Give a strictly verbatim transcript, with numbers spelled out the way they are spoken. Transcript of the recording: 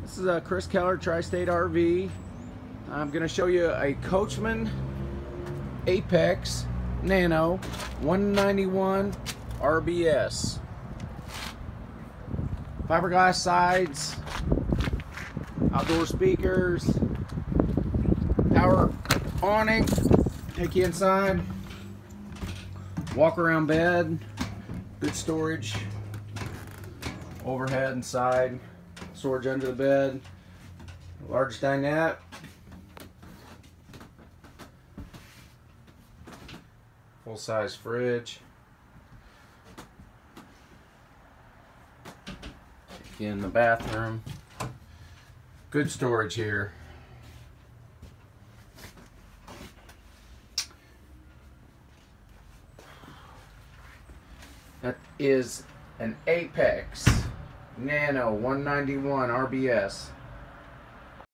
This is a Chris Keller Tri-State R V. I'm going to show you a Coachmen Apex Nano one ninety-one R B S. Fiberglass sides, outdoor speakers, power awning, take you inside, walk around bed, good storage, overhead and side, storage under the bed, large dinette, full-size fridge, in the bathroom, good storage here. That is an Apex Nano one ninety-one R B S.